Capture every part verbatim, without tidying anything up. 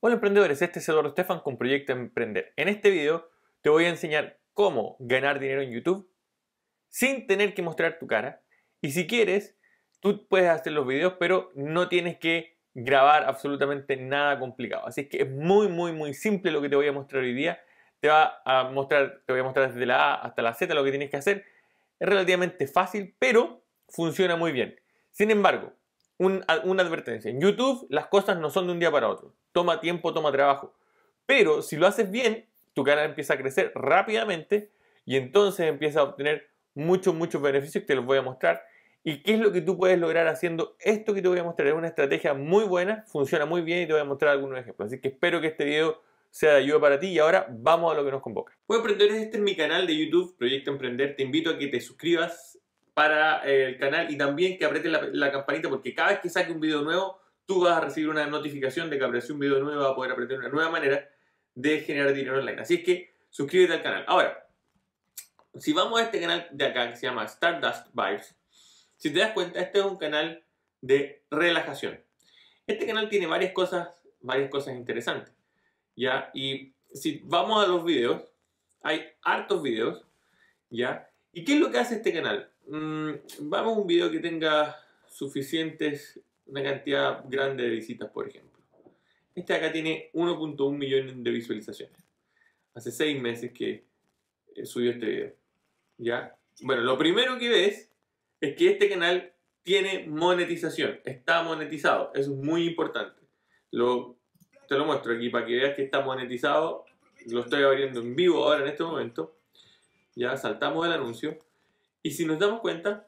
Hola emprendedores, este es Eduardo Estefan con Proyecto Emprender. En este video te voy a enseñar cómo ganar dinero en YouTube sin tener que mostrar tu cara. Y si quieres, tú puedes hacer los videos, pero no tienes que grabar absolutamente nada complicado. Así que es muy, muy, muy simple lo que te voy a mostrar hoy día. Te va a mostrar, te voy a mostrar desde la A hasta la Z lo que tienes que hacer. Es relativamente fácil, pero funciona muy bien. Sin embargo, un, una advertencia. En YouTube las cosas no son de un día para otro. Toma tiempo, toma trabajo. Pero si lo haces bien, tu canal empieza a crecer rápidamente y entonces empieza a obtener muchos, muchos beneficios que te los voy a mostrar. ¿Y qué es lo que tú puedes lograr haciendo esto que te voy a mostrar? Es una estrategia muy buena, funciona muy bien y te voy a mostrar algunos ejemplos. Así que espero que este video sea de ayuda para ti y ahora vamos a lo que nos convoca. Bueno, emprendedores, este es mi canal de YouTube, Proyecto Emprender. Te invito a que te suscribas para el canal y también que apretes la, la campanita, porque cada vez que saque un video nuevo tú vas a recibir una notificación de que apareció un video nuevo, vas a poder aprender una nueva manera de generar dinero online. Así es que suscríbete al canal. Ahora, si vamos a este canal de acá que se llama Stardust Vibes, si te das cuenta, este es un canal de relajación. Este canal tiene varias cosas, varias cosas interesantes, ¿ya? Y si vamos a los videos, hay hartos videos, ¿ya? ¿Y qué es lo que hace este canal? Mm, vamos a un video que tenga suficientes, una cantidad grande de visitas, por ejemplo. Este acá tiene uno punto uno millón de visualizaciones. Hace seis meses que subió este video, ¿ya? Bueno, lo primero que ves es que este canal tiene monetización, está monetizado, eso es muy importante. Lo, te lo muestro aquí para que veas que está monetizado, lo estoy abriendo en vivo ahora en este momento. Ya saltamos el anuncio y si nos damos cuenta,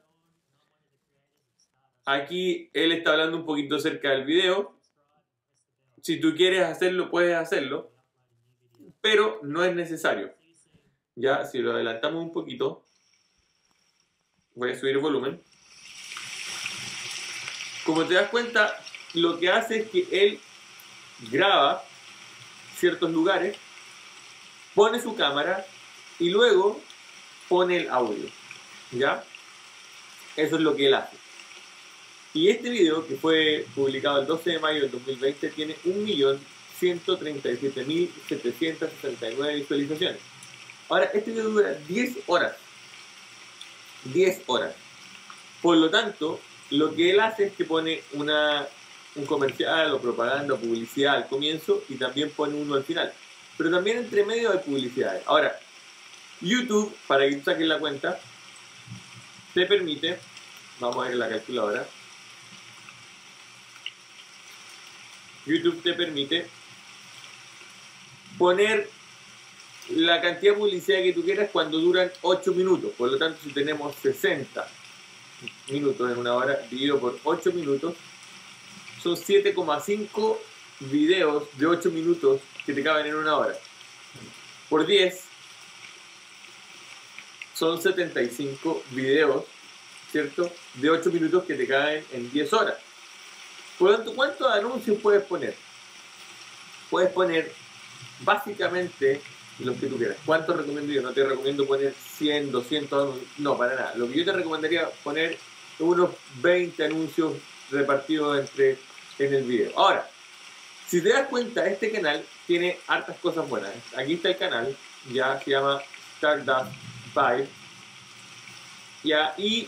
aquí él está hablando un poquito acerca del video. Si tú quieres hacerlo, puedes hacerlo, pero no es necesario. Ya, si lo adelantamos un poquito, voy a subir el volumen. Como te das cuenta, lo que hace es que él graba ciertos lugares, pone su cámara y luego pone el audio, ¿ya? Eso es lo que él hace. Y este video, que fue publicado el doce de mayo del dos mil veinte, tiene un millón ciento treinta y siete mil setecientos sesenta y nueve visualizaciones. Ahora, este video dura diez horas. diez horas. Por lo tanto, lo que él hace es que pone una, un comercial o propaganda o publicidad al comienzo y también pone uno al final. Pero también entre medio hay publicidades. Ahora, YouTube, para que tú saques la cuenta, te permite, vamos a ver la calculadora, YouTube te permite poner la cantidad de publicidad que tú quieras cuando duran ocho minutos. Por lo tanto, si tenemos sesenta minutos en una hora, dividido por ocho minutos, son siete coma cinco videos de ocho minutos que te caben en una hora. Por diez, son setenta y cinco videos, ¿cierto? De ocho minutos que te caben en diez horas. Por lo tanto, ¿cuántos anuncios puedes poner? Puedes poner básicamente los que tú quieras. ¿Cuántos recomiendo yo? No te recomiendo poner cien, doscientos, no, para nada. Lo que yo te recomendaría poner unos veinte anuncios repartidos entre en el video. Ahora, si te das cuenta, este canal tiene hartas cosas buenas. Aquí está el canal, ya se llama Stardust Vibe. Ya, y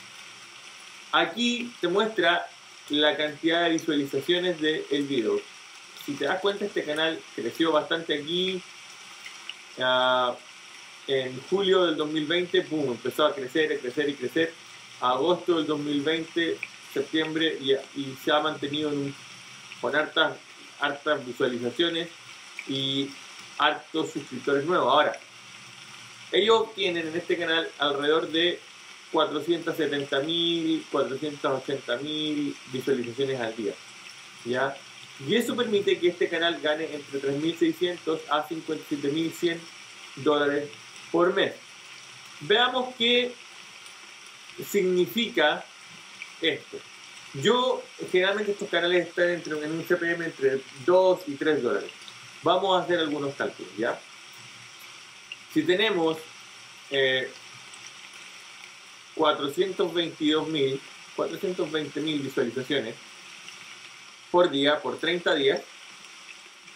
aquí te muestra la cantidad de visualizaciones del video. Si te das cuenta, este canal creció bastante aquí. Uh, en julio del dos mil veinte, boom, empezó a crecer, a crecer y crecer. Agosto del dos mil veinte, septiembre, y, y se ha mantenido en un, con hartas, hartas visualizaciones y hartos suscriptores nuevos. Ahora, ellos tienen en este canal alrededor de cuatrocientos setenta mil, cuatrocientos ochenta mil visualizaciones al día, ¿ya? Y eso permite que este canal gane entre tres mil seiscientos a cincuenta y siete mil cien dólares por mes. Veamos qué significa esto. Yo, generalmente estos canales están entre, en un C P M entre dos y tres dólares. Vamos a hacer algunos cálculos, ¿ya? Si tenemos eh, cuatrocientos veintidós mil, cuatrocientos veinte mil visualizaciones por día, por treinta días,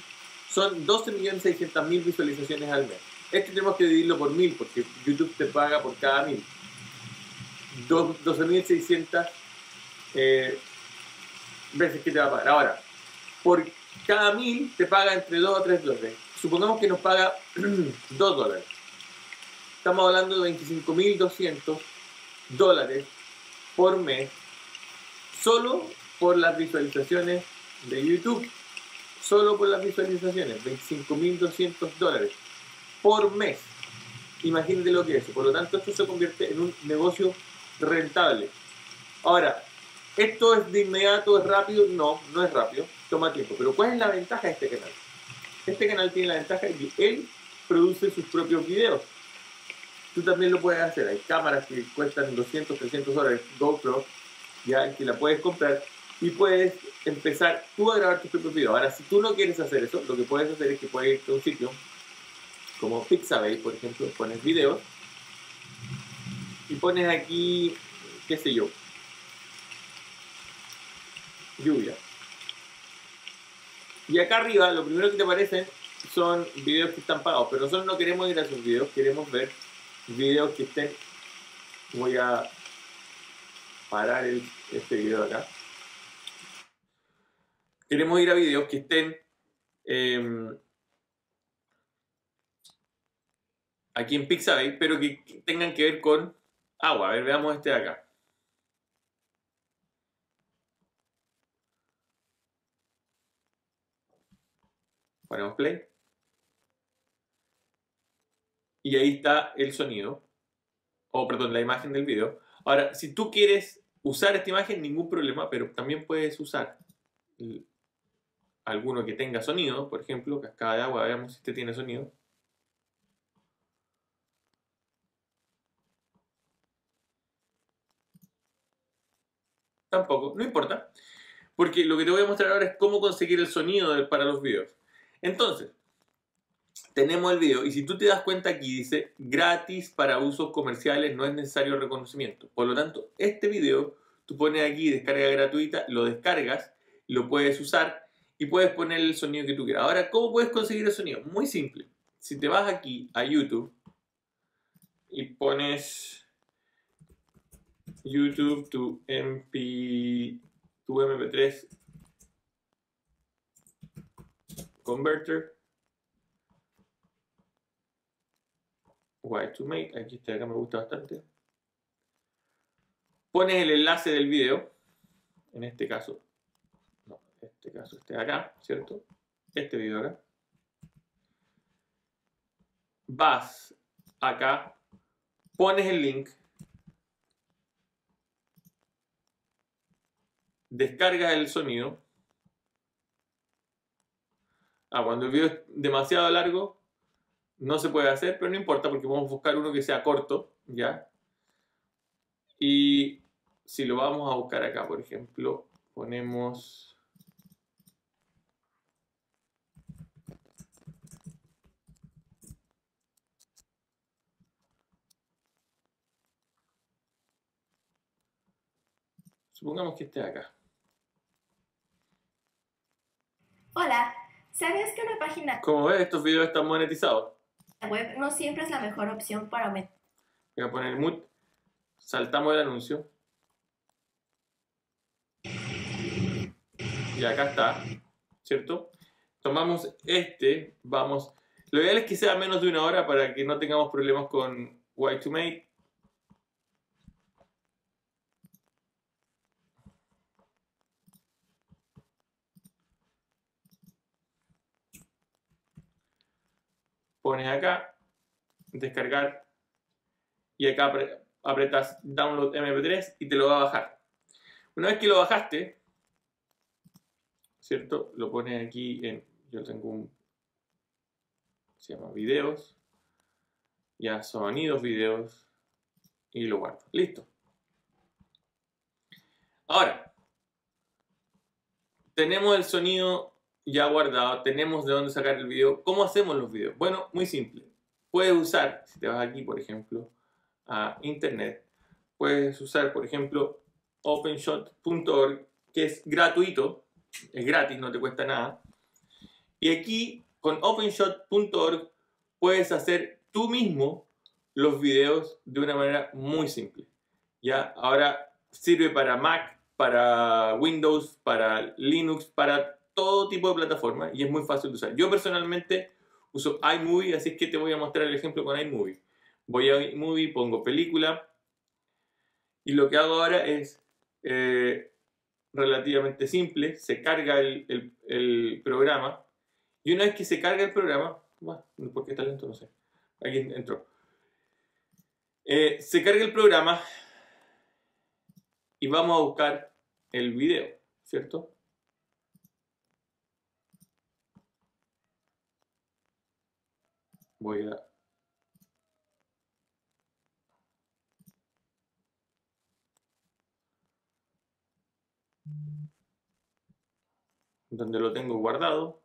son doce millones seiscientas mil visualizaciones al mes. Este tenemos que dividirlo por mil, porque YouTube te paga por cada mil. doce mil seiscientas eh, veces que te va a pagar. Ahora, por cada mil te paga entre dos o tres dólares. Supongamos que nos paga dos dólares. Estamos hablando de veinticinco mil doscientos dólares por mes, solo por las visualizaciones de YouTube. Solo por las visualizaciones, veinticinco mil doscientos dólares por mes. Imagínate lo que es eso. Por lo tanto, esto se convierte en un negocio rentable. Ahora, ¿esto es de inmediato, es rápido? No, no es rápido, toma tiempo. Pero ¿cuál es la ventaja de este canal? Este canal tiene la ventaja de que él produce sus propios videos. Tú también lo puedes hacer. Hay cámaras que cuestan doscientos, trescientos dólares, GoPro, ya, que la puedes comprar y puedes empezar tú a grabar tus propios videos. Ahora, si tú no quieres hacer eso, lo que puedes hacer es que puedes irte a un sitio como Pixabay, por ejemplo, pones videos y pones aquí, qué sé yo, lluvia. Y acá arriba, lo primero que te aparecen son videos que están pagados, pero nosotros no queremos ir a esos videos, queremos ver videos que estén. Voy a parar el, este video acá. Queremos ir a videos que estén eh, aquí en Pixabay, pero que tengan que ver con agua. A ver, veamos este de acá. Ponemos play. Y ahí está el sonido. O, perdón, la imagen del video. Ahora, si tú quieres usar esta imagen, ningún problema, pero también puedes usar el, alguno que tenga sonido. Por ejemplo, cascada de agua. Veamos si este tiene sonido. Tampoco, no importa. Porque lo que te voy a mostrar ahora es cómo conseguir el sonido de, para los videos. Entonces, tenemos el video y si tú te das cuenta aquí dice gratis para usos comerciales, no es necesario reconocimiento. Por lo tanto, este video tú pones aquí descarga gratuita, lo descargas, lo puedes usar y puedes poner el sonido que tú quieras. Ahora, ¿cómo puedes conseguir el sonido? Muy simple. Si te vas aquí a YouTube y pones YouTube tu M P, tu M P tres Converter, Y to Make, aquí está, acá me gusta bastante. Pones el enlace del video, en este caso, no, en este caso este de acá, ¿cierto? Este video acá. Vas acá, pones el link, descargas el sonido. Ah, cuando el video es demasiado largo, no se puede hacer, pero no importa porque podemos buscar uno que sea corto, ¿ya? Y si lo vamos a buscar acá, por ejemplo, ponemos... Supongamos que esté acá. Hola, ¿sabías que una página Como ves, estos videos están monetizados. web no siempre es la mejor opción para aumentar? Voy a poner mute. Saltamos el anuncio. Y acá está, ¿cierto? Tomamos este, vamos... Lo ideal es que sea menos de una hora para que no tengamos problemas con Y to Make. Pones acá, descargar, y acá apretas Download M P tres y te lo va a bajar. Una vez que lo bajaste, ¿cierto? Lo pones aquí en... Yo tengo un... Se llama videos. Ya sonidos, videos. Y lo guardo. Listo. Ahora, tenemos el sonido ya guardado. Tenemos de dónde sacar el video. ¿Cómo hacemos los videos? Bueno, muy simple. Puedes usar, si te vas aquí, por ejemplo, a internet, puedes usar, por ejemplo, openshot punto org, que es gratuito. Es gratis, no te cuesta nada. Y aquí con openshot punto org puedes hacer tú mismo los videos de una manera muy simple. ¿Ya? Ahora sirve para Mac, para Windows, para Linux, para todo tipo de plataforma y es muy fácil de usar. Yo personalmente uso iMovie, así que te voy a mostrar el ejemplo con iMovie. Voy a iMovie, pongo película y lo que hago ahora es eh, relativamente simple. Se carga el, el, el programa y una vez que se carga el programa, bueno, ¿por qué está lento? No sé. Aquí entró. Eh, se carga el programa y vamos a buscar el video, ¿cierto? Voy a... donde lo tengo guardado.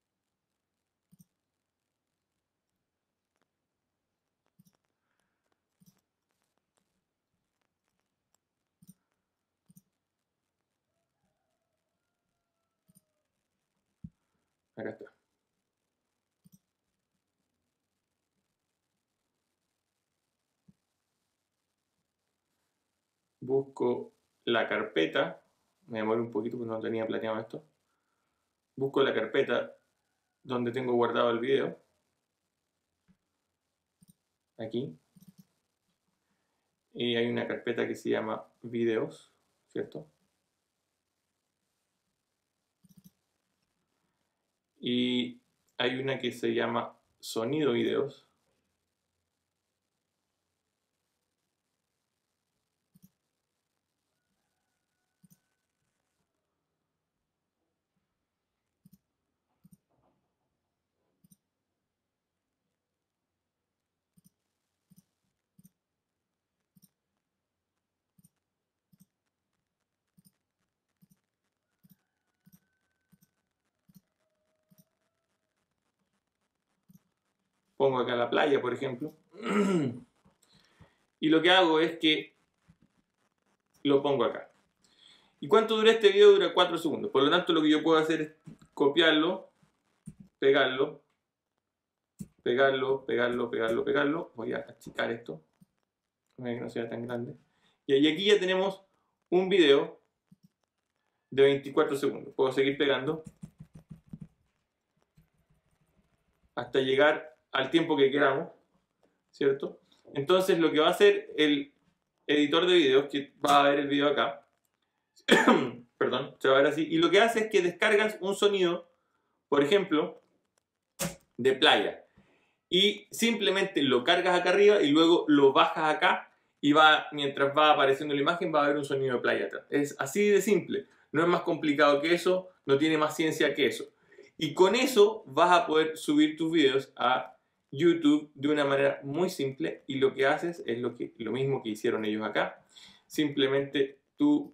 Acá está. Busco la carpeta. Me demoré un poquito porque no tenía planeado esto. Busco la carpeta donde tengo guardado el video. Aquí. Y hay una carpeta que se llama videos, ¿cierto? Y hay una que se llama sonido videos. Pongo acá la playa, por ejemplo. Y lo que hago es que lo pongo acá. ¿Y cuánto dura este video? Dura cuatro segundos. Por lo tanto, lo que yo puedo hacer es copiarlo, pegarlo, pegarlo, pegarlo, pegarlo, pegarlo. Voy a achicar esto, para que no sea tan grande. Y aquí ya tenemos un video de veinticuatro segundos. Puedo seguir pegando hasta llegar al tiempo que queramos, ¿cierto? Entonces lo que va a hacer el editor de videos, que va a ver el video acá, perdón, se va a ver así, y lo que hace es que descargas un sonido, por ejemplo, de playa, y simplemente lo cargas acá arriba y luego lo bajas acá y va, mientras va apareciendo la imagen va a haber un sonido de playa atrás. Es así de simple, no es más complicado que eso, no tiene más ciencia que eso. Y con eso vas a poder subir tus videos a YouTube de una manera muy simple y lo que haces es lo, que, lo mismo que hicieron ellos acá. Simplemente tú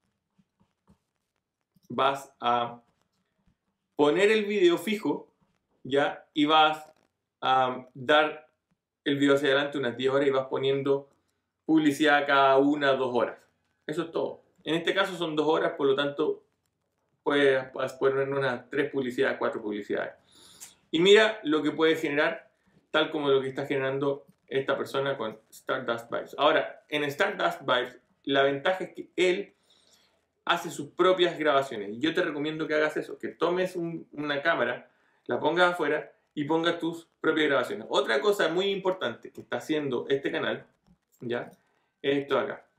vas a poner el video fijo, ¿ya? Y vas a dar el video hacia adelante unas diez horas y vas poniendo publicidad cada una, dos horas. Eso es todo. En este caso son dos horas, por lo tanto puedes poner unas tres publicidades, cuatro publicidades. Y mira lo que puede generar, tal como lo que está generando esta persona con Stardust Vibes. Ahora, en Stardust Vibes, la ventaja es que él hace sus propias grabaciones. Y yo te recomiendo que hagas eso, que tomes un, una cámara, la pongas afuera y pongas tus propias grabaciones. Otra cosa muy importante que está haciendo este canal, ¿ya? Es esto de acá.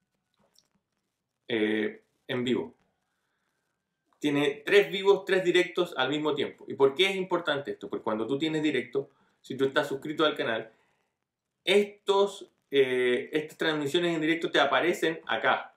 Eh, en vivo. Tiene tres vivos, tres directos al mismo tiempo. ¿Y por qué es importante esto? Porque cuando tú tienes directo, si tú estás suscrito al canal, estos, eh, estas transmisiones en directo te aparecen acá.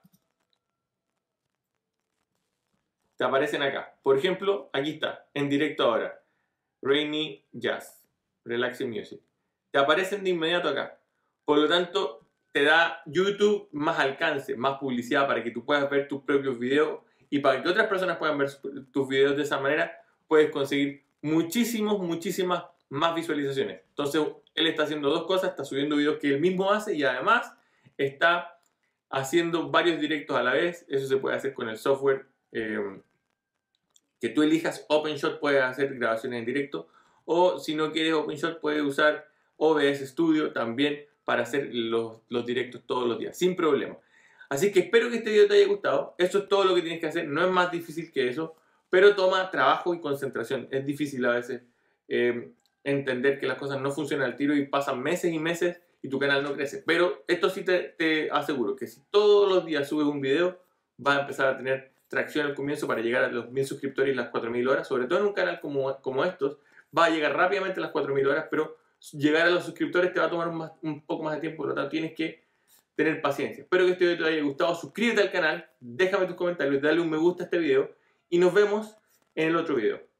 Te aparecen acá. Por ejemplo, aquí está, en directo ahora. Rainy Jazz, Relaxing Music. Te aparecen de inmediato acá. Por lo tanto, te da YouTube más alcance, más publicidad para que tú puedas ver tus propios videos y para que otras personas puedan ver tus videos de esa manera, puedes conseguir muchísimos, muchísimas más visualizaciones. Entonces, él está haciendo dos cosas, está subiendo videos que él mismo hace y además está haciendo varios directos a la vez. Eso se puede hacer con el software eh, que tú elijas. OpenShot, puedes hacer grabaciones en directo o si no quieres OpenShot puedes usar O B S Studio también para hacer los, los directos todos los días, sin problema. Así que espero que este video te haya gustado. Eso es todo lo que tienes que hacer. No es más difícil que eso, pero toma trabajo y concentración. Es difícil a veces eh, entender que las cosas no funcionan al tiro y pasan meses y meses y tu canal no crece. Pero esto sí te, te aseguro que si todos los días subes un video, vas a empezar a tener tracción al comienzo para llegar a los mil suscriptores y las cuatro mil horas. Sobre todo en un canal como, como estos, va a llegar rápidamente a las cuatro mil horas, pero llegar a los suscriptores te va a tomar un, más, un poco más de tiempo, por lo tanto tienes que tener paciencia. Espero que este video te haya gustado. Suscríbete al canal, déjame tus comentarios, dale un me gusta a este video y nos vemos en el otro video.